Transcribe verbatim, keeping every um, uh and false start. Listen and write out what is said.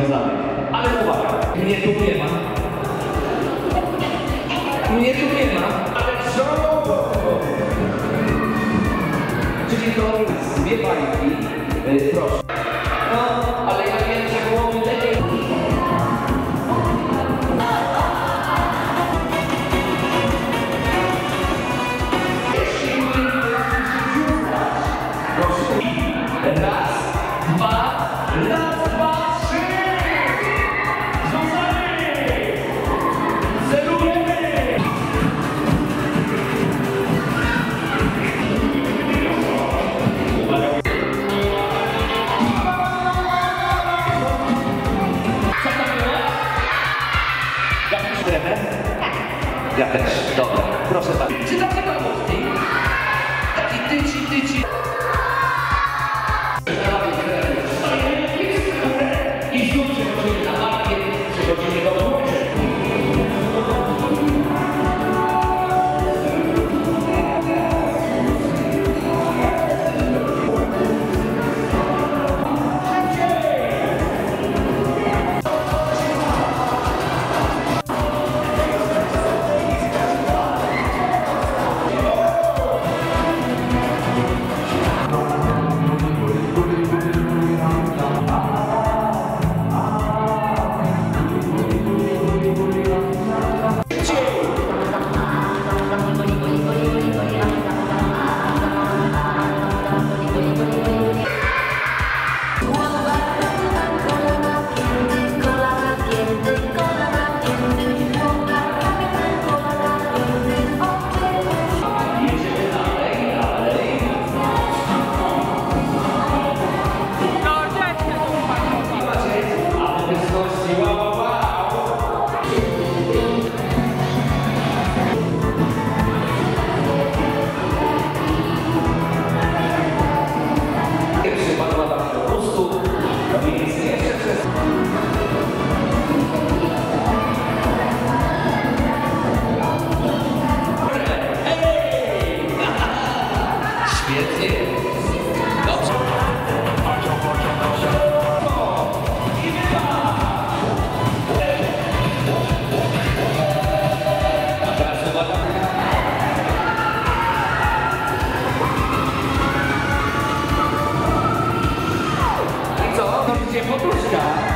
związanych. Ale uwaga, mnie tu nie ma. Mnie tu nie ma, ale co? Czyli to dwie bańki, yy, proszę. No, ale ja wiem, że byłoby lepiej. Raz, dwa, raz, dwa, trzy! Związamy! Celujemy! Co tam było? Gapisz tremę? Ja też. Dobra, proszę bardzo. Czy tam nie ma mózgi? Taki tyci, tyci. I znów przechodzimy na parkiet, przechodzimy do domu. Świetnie. Dobrze. A teraz uwaga. I co? To gdzie poduszka?